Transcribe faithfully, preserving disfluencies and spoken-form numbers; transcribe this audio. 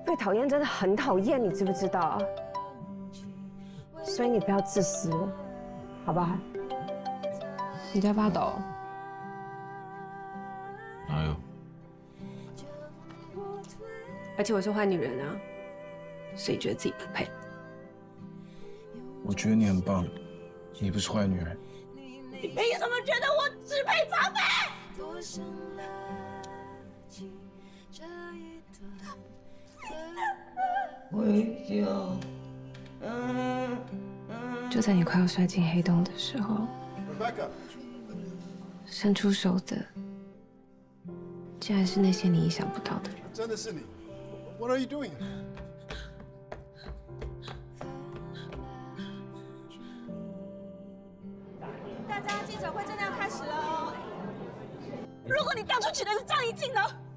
被讨厌真的很讨厌，你知不知道？所以你不要自私了，好不好？ 你在发抖？ 哪有？ 而且我是坏女人啊，所以觉得自己不配。 我觉得你很棒，你不是坏女人。 你凭什么觉得我只配防备？ 回家。 就在你快要摔进黑洞的时候，伸出手的，竟然是那些你意想不到的人。 真的是你 ？What are you doing？ 大家记者会真的要开始了哦！如果你当初娶的是张怡静呢？